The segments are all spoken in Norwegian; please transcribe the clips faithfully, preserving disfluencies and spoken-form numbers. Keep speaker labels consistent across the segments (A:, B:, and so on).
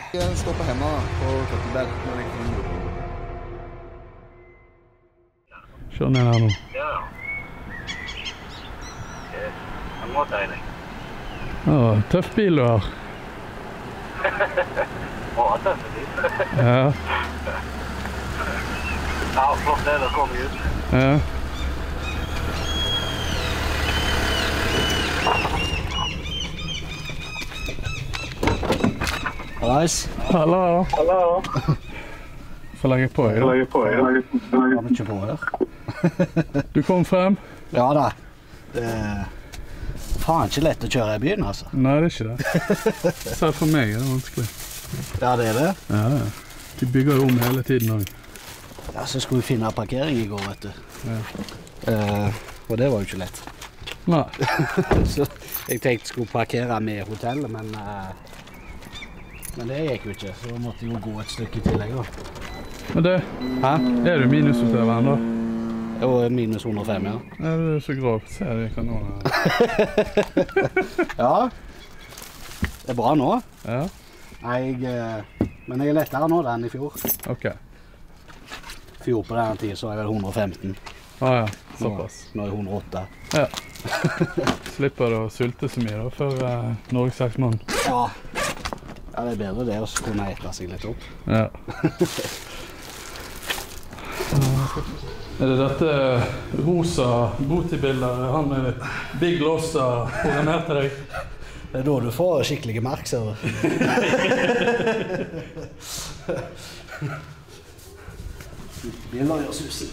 A: Jeg står på hemma på Køttelbell, men jeg kan jo.
B: Kjør ned her nå.
C: Ja. Det må deilig.
B: Ja, tøff bil du har.
C: Å, tøff bil.
B: Ja.
C: Ja, flott det da kommer ut.
B: Ja.
A: Hallais.
B: Hallo.
C: Hallo.
B: Får legge på, ja.
C: Legge på, ja.
A: Har vi ikke på her?
B: Du kom frem?
A: Ja da. Det er faen ikke lett å kjøre i byen, altså.
B: Nei, det er ikke det. Selv for meg er det vanskelig.
A: Ja, det er det.
B: Ja, ja. De bygger jo om hele tiden også.
A: Ja, så skulle vi finne parkering i går, vet du.
B: Ja.
A: Uh, og det var jo ikke lett.
B: Nei.
A: Så jeg tenkte jeg skulle parkere med hotellet, men, uh, men det gikk jo ikke. Så da måtte jeg jo gå et stykke i tillegg da.
B: Men det,
A: Hæ?
B: er du minusutøveren da?
A: Det var minus hundre og fem, ja.
B: Ja, du er så grov. Se det kan nå.
A: Ja, det er bra nå.
B: Ja.
A: Nei, jeg, men jeg er lettere nå enn i fjor.
B: Ok.
A: Fjor på denne tiden så er jeg hundre og femten.
B: Ah ja, såpass.
A: Nå, nå er jeg hundre og åtte.
B: Ja. Slipper du å sulte så mye da, før uh, Norges seksmann.
A: Ja. Ja, det er bedre det, og så kunne jeg ete seg litt opp.
B: Ja. Er det dette rosa botibilder han med Big Loss har programmert til deg?
A: Det er da du får skikkelige mark, ser du. Bilder gjør susen.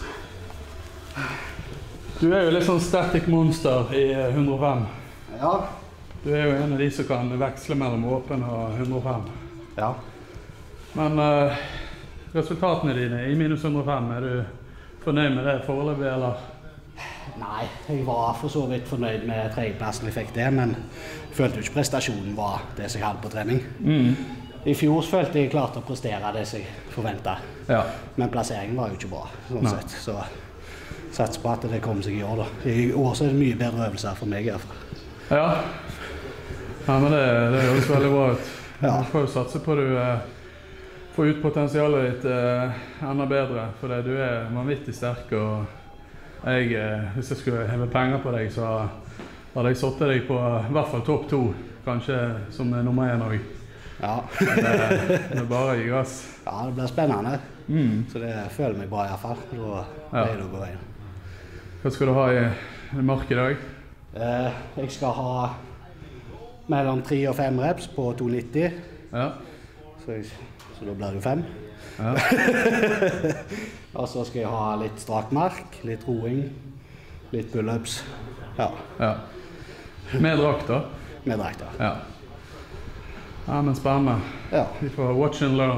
B: Du er jo litt sånn static monster i hundre og fem.
A: Ja.
B: Du er jo en av de som kan veksle mellom åpen og hundre og fem.
A: Ja.
B: Men uh, resultatene dine i minus hundre og fem, er du fornøyd med det foreløpig, eller?
A: Nei, jeg var for så vidt fornøyd med tredjeplassen jeg fikk det, men jeg følte jo ikke prestasjonen var det som jeg hadde på trening.
B: Mm.
A: I fjor følte jeg klarte å prestere det som jeg forventet.
B: Ja.
A: Men plasseringen var jo ikke bra, sånn sett. Så sats på at det kom seg i år da. I år så er det mye bedre øvelser for meg i hvert fall.
B: Ja. Ja, men det, det høres veldig bra ut.
A: Ja.
B: Du får jo satse på at du eh, får ut potensialet ditt eh, enda bedre, for det, du er vanvittig sterk, og jeg, eh, hvis jeg skulle heve penger på deg, så hadde jeg satt deg på i hvert fall topp to, kanskje som nummer en også.
A: Ja.
B: det, det er bare å gi gass.
A: Ja, det blir spennende.
B: Mm.
A: Så det føler meg bra i hvert fall. Da pleier det å gå veien.
B: Hva skal du ha i, i mark i dag?
A: Eh, jeg skal ha mellom tre og fem reps på to nitti.
B: Ja.
A: Så, jeg, så da blir det fem.
B: Ja.
A: Og så skal jeg ha litt strak mark, litt roing, litt pull-ups. Ja.
B: Ja. Med drakt da?
A: Med drakt, da.
B: Ja. Ja, men spennende.
A: Ja.
B: Vi får watch and learn.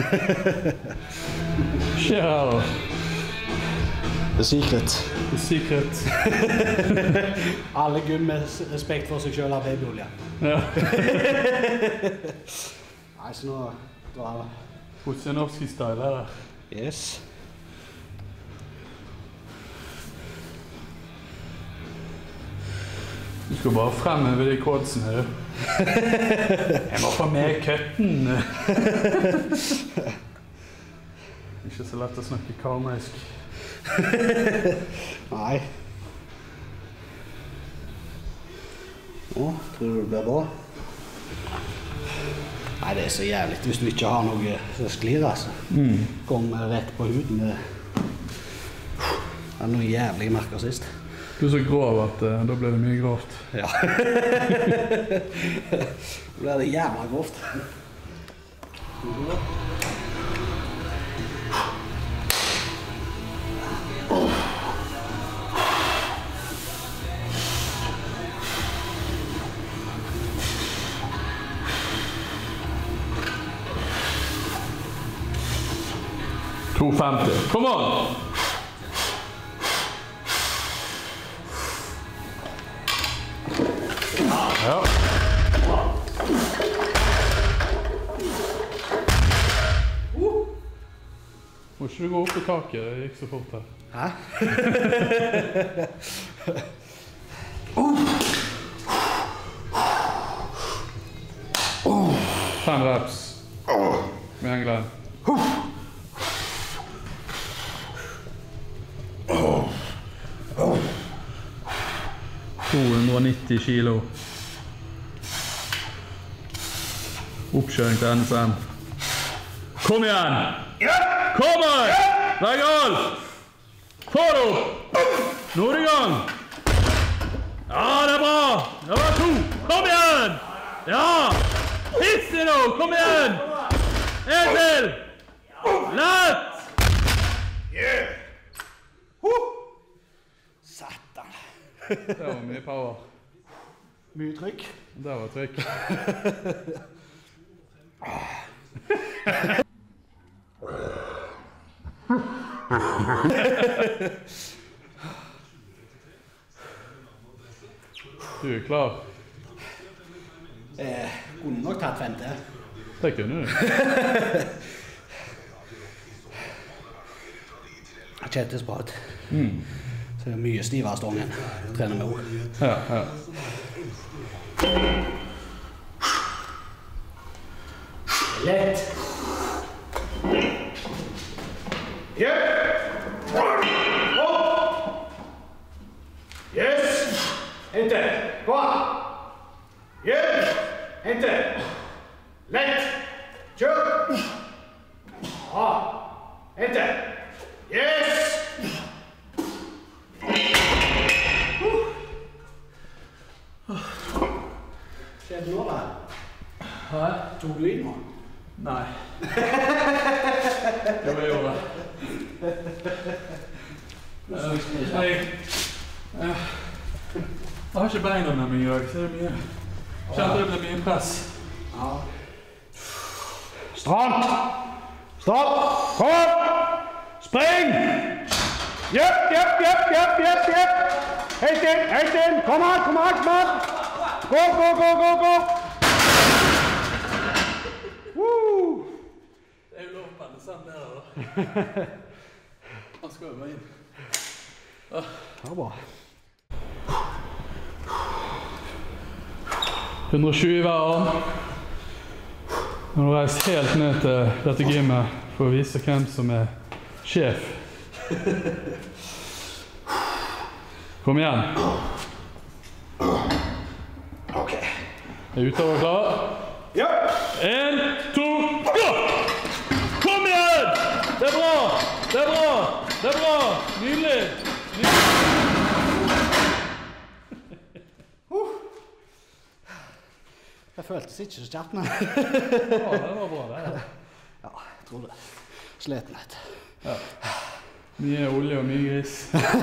B: Skjer her da?
A: The secret.
B: The secret.
A: Alle gunn med respekt for seg selv av babyolje.
B: Ja.
A: Nei, så nå drar jeg.
B: Putsianovski-style er det.
A: Yes.
B: Du skal bare fremheve de kodsene, du. Jeg må få med køtten. Ikke så lett å snakke karmeisk.
A: Nei. Å, tror du det blir bra? Nei, det er så jævlig hvis du ikke har noe som sklir, altså.
B: Mm.
A: Kom rett på huden. Det er noe jævlig merker sist.
B: Du er så grov at uh, da blir det mye grovt.
A: Ja. Da blir det jævla grovt.
B: to femti. Kom on! Ja. Må ikke du gå opp i taket, det gikk så fort her.
A: Hæ?
B: Fem reps. Kom igjen, Glenn. to hundre og nitti kilo. Oppkjøring til N S M. Kom igjen! Kom igjen! Legg alt! Få det opp! Nå er det i gang! Ja, det er bra! Det var to! Kom igjen! Ja! Hiss det nå! Kom igjen! En til! Lett!
A: Satan.
B: Det var mye power.
A: Mye trykk.
B: Det var trykk. Du er klar?
A: Eh, kunne nok tatt fem til.
B: Det kunne du.
A: Det kjentes bra ut.
B: Mm.
A: Så det er mye stivere stången. Trener med ord.
B: Ja, ja.
A: Lett.
D: Yep. Opp. Yes. Hente. Gå an. Yep. Hente. Lett. Kjør. Ja. Hente. Yes.
A: Skjedde nå da?
B: Hæ?
A: Tog du i nå?
B: Nei. Jo, jeg gjorde det. Jeg, jeg, jeg har ikke beina med meg i dag, så det er mye. Kjente det ble mye press.
A: Ja.
D: Stramt. Stopp. Kom. Spring. Jøp, jøp, jøp, jøp, jøp, jøp. Helt inn, helt inn. Kom an, kom an, kom an. Gå, gå, gå, gå, gå. Woo.
B: Det er jo lov på det samme der da. Han skal jo bare inn.
A: Det var bra.
B: hundre og tjue i hver arm. Nå har du reist helt ned til dette gymmet for å vise hvem som er sjef. Kom igjen.
A: Ok.
B: Er utover klar?
D: Ja.
B: En, to, gå! Kom igjen! Det er bra! Det er bra! Det er bra! Nydelig! Nydelig!
A: Det føltes ikke så kjapt, nei.
B: Ja, det var bra, det.
A: Ja, jeg tror det. Sleten litt.
B: Ja. Mye olje og mye gris.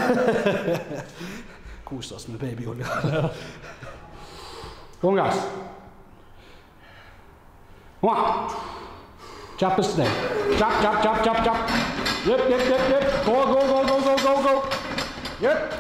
A: Kos oss med babyolje.
B: Ja.
A: Kom gass. Kom an. Kjappest deg. Kjapp, kjapp, kjapp, kjapp, kjapp. Jøp, jøp, jøp, jøp. Gå, gå, gå, gå, gå, gå, gå. Jøp.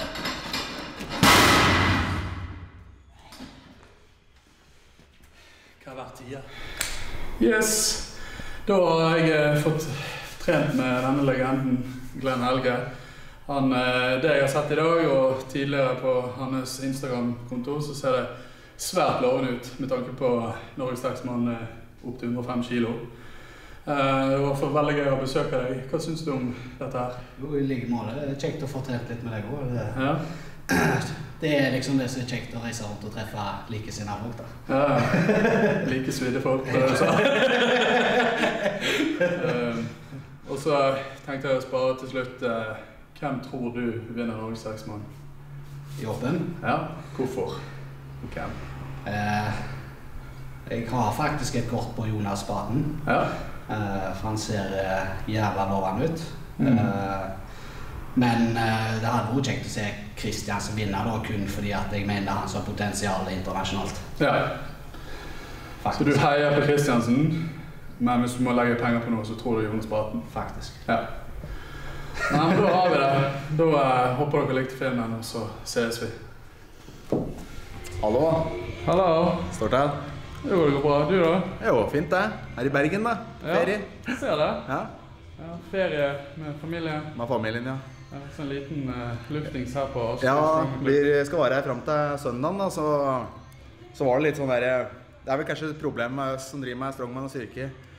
B: Hva har vært tida? Yes. Da har jeg fått trent med denne legenden, Glenn Helge. Han, det jeg har sett i dag, og tidligere på hans Instagram-konto, så ser det svært lovende ut med tanke på Norges sterkeste mann opp til hundre og fem kilo. Det var i hvert fall veldig gøy å besøke deg. Hva synes du om dette her?
A: Jo, i like måte. Det er kjekt å få trent litt med deg også.
B: Ja.
A: Det er liksom det som er kjekt å reise rundt og treffe likesinnede folk da.
B: Ja, like svidde folk, det du sa. Og så tenkte jeg å spare til slutt, hvem tror du vinner Norges sterkeste mann?
A: I åpen?
B: Ja, hvorfor? Og hvem?
A: Eh, jeg har faktisk et kort på Jonas Baden.
B: Ja.
A: Eh, for han ser eh, jævla lovende ut.
B: Mm.
A: Eh, men eh, det hadde vært kjekt å se Kristian som vinner da, kun fordi at jeg mener han har potensial internasjonalt.
B: Ja.
A: Faktisk.
B: Så du heier på Kristiansen, men hvis du må legge penger på noe, så tror du Jonas Baden?
A: Faktisk.
B: Ja. Nei, men da har vi det. Da uh, håper dere likte filmen, og så ses vi.
E: Hallo,
B: Hallo.
E: står til.
B: Jo, det går bra. Du da?
E: Jo, fint det. Her i Bergen da, ferie.
B: Ja, ser det.
E: Ja,
B: Ja, ferie med familien.
E: med familien, ja.
B: Ja, så en liten uh, luftings her på oss.
E: Ja, vi skal være her frem til søndagen da, så, så var det litt sånn der, det er vel kanskje et problem med oss som driver med strongman og styrke.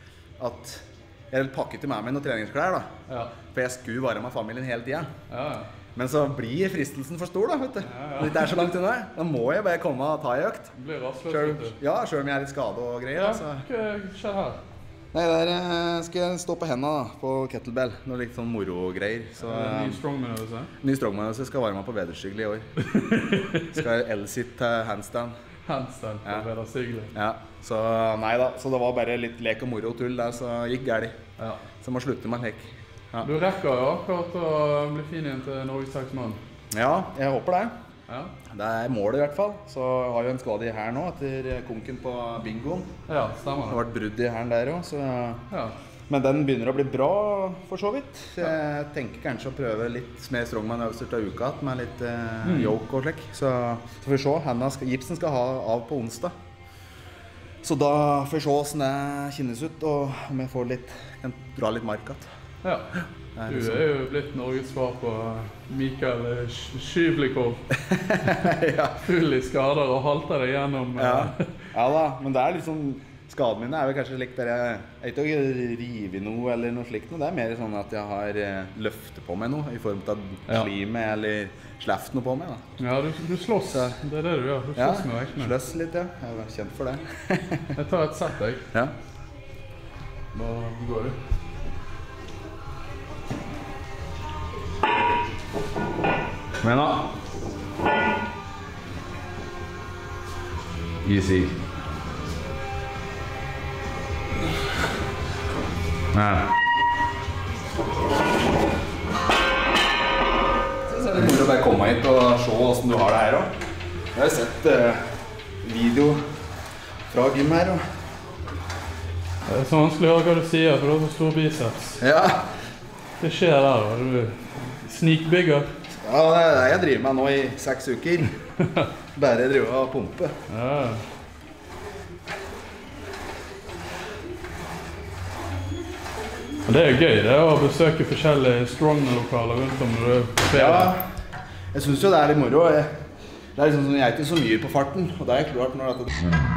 E: at jeg pakket til meg med noen treningsklær da.
B: Ja.
E: For jeg skulle være med familien hele tiden.
B: Ja, ja.
E: Men så blir fristelsen for stor da, vet du.
B: Ja, ja.
E: Det er så langt unna. Da må jeg bare komme og ta i økt.
B: Det blir rastløst,
E: Selv,
B: vet du.
E: ja, selv om jeg er litt skade og greier.
B: Ja,
E: Altså.
B: hva skjer her?
E: Nei, der eh, skal jeg stå på hendene da, på kettlebell. Noe litt sånn moro-greier. Så,
B: En ny strongman-øvelse?
E: ny strongman-øvelse skal være med på vederstyggelig i år. Skal L-sit til handstand.
B: Handstand på
E: Ja.
B: vederstyggelig.
E: Ja, så nei da. Så det var bare litt lek og moro og tull der, så gikk gærlig.
B: Ja.
E: Så må slutte med lek. Ja.
B: Du rekker jo akkurat å bli fin igjen til Norges seksmann.
E: Ja, jeg håper det.
B: Ja.
E: Det er målet i hvert fall. Så har jeg en skade i her nå etter konken på bingoen.
B: Ja,
E: Det
B: stemmer
E: har
B: det.
E: vært brudd i her der også, så...
B: Ja.
E: Men den begynner å bli bra for så vidt. Jeg tenker kanskje å prøve litt mer strongman-øvelser til uka med litt eh,
B: Mm.
E: yoke og slik. Så, så får vi se. Henne skal, gipsen skal ha av på onsdag. Så da får vi se hvordan det kjennes ut, og om jeg får litt, kan dra litt mark igjen.
B: Ja.
E: Det er
B: Du
E: liksom-
B: er jo blitt Norges svar på Mikael Sk- Skyvlikov.
E: ja.
B: Full i skader og halter deg gjennom.
E: Ja.
B: eh,
E: ja da, men det er liksom skadene mine er vel kanskje slik der jeg jeg er ikke å rive noe eller noe slikt noe. Det er mer sånn at jeg har eh, løftet på meg noe i form av
B: Ja.
E: slime eller sleft noe på meg da.
B: Ja, du, du slåss.
E: Så-
B: Det er det du gjør. Du
E: Ja,
B: slåss med vektene.
E: sløss litt, ja. Jeg var kjent for det.
B: Jeg tar et sett, jeg.
E: Ja.
B: Bare går du.
E: Men da. Easy. Nei. Så er det moro å bare komme hit og se hvordan du har det her også. Jeg har sett eh, video fra gym her også.
B: Det er så vanskelig å høre hva du sier, for du har så stor biceps.
E: Ja.
B: Det skjer der, da. Du snikbygger.
E: Ja, det er det jeg driver med nå i seks uker. Bare driver og pumpe.
B: Ja. Og det er gøy, det er å besøke forskjellige strongman-lokaler rundt om når du er på ferie.
E: Ja, jeg synes jo det er litt moro. Jeg, det er liksom sånn, jeg er ikke så mye på farten, og det er klart når det,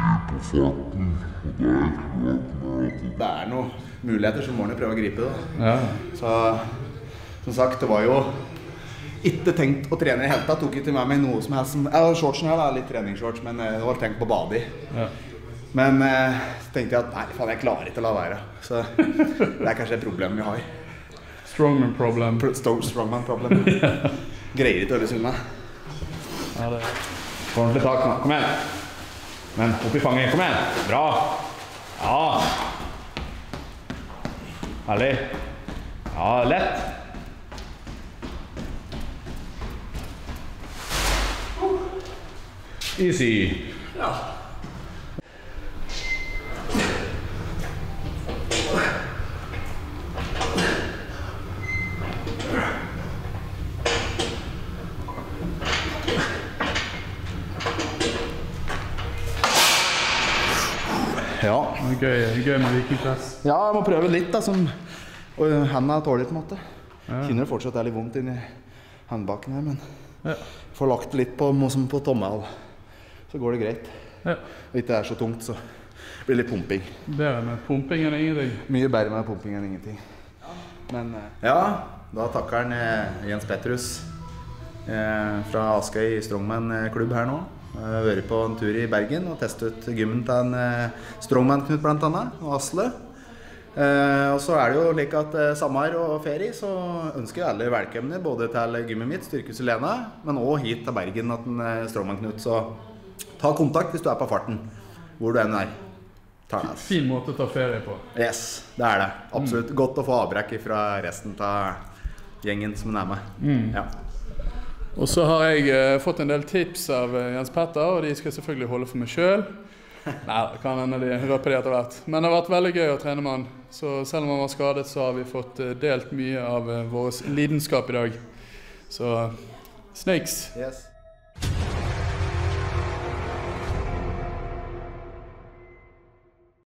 E: det er noen muligheter, så må man jo prøve å gripe det.
B: Ja.
E: Så, som sagt, det var jo ikke tenkt å trene i hele tatt. Tok ikke med meg noe som helst. Som, ja, shortsen her da, litt treningsshorts, men eh, det var tenkt på bade i.
B: Ja.
E: Men eh, så tenkte jeg at nei, faen, jeg klarer ikke å la være. Så det er kanskje et problem vi har.
B: Strongman problem.
E: Pro- sto- Strongman problem. Greier ikke å holde unna.
B: Ja, det er.
E: Få ordentlig tak nå. Kom igjen. Men opp i fanget. Kom igjen. Bra. Ja. Herlig. Ja, lett. Easy.
B: Ja.
E: Ja.
B: Det er gøy, gøy med vikingpress.
E: Ja, jeg må prøve litt da, som og hendene tåler på en måte.
B: Ja.
E: Kjenner det fortsatt er litt vondt inni hendbaken her, men
B: Ja.
E: får lagt litt på, som på tommel, så går det greit.
B: Ja.
E: Og ikke er så tungt, så blir det litt pumping.
B: Bedre med pumping enn ingenting.
E: Mye bedre med pumping enn ingenting. Men eh, ja, da takker han eh, Jens Petrus eh, fra Askøy Strongman-klubb her nå. Jeg har vært på en tur i Bergen og testet ut gymmen til en eh, Strongman-Knut blant annet, og Asle. Eh, og så er det jo like at eh, sommer og ferie, så ønsker jeg alle velkomne både til gymmet mitt, Styrkehuset Lena, men også hit til Bergen at en eh, Strongman-Knut. Så ta kontakt hvis du er på farten, hvor du enn er. Ta det.
B: Fin måte å ta ferie på.
E: Yes, det er det. Absolutt. Godt å få avbrekk fra resten av gjengen som er med. Ja.
B: Og så har jeg eh, fått en del tips av eh, Jens Petter, og de skal jeg selvfølgelig holde for meg selv. Nei, det kan hende de røper de etter hvert. Men det har vært veldig gøy å trene med han. Så selv om han var skadet, så har vi fått eh, delt mye av eh, vår lidenskap i dag. Så snakes!
E: Yes.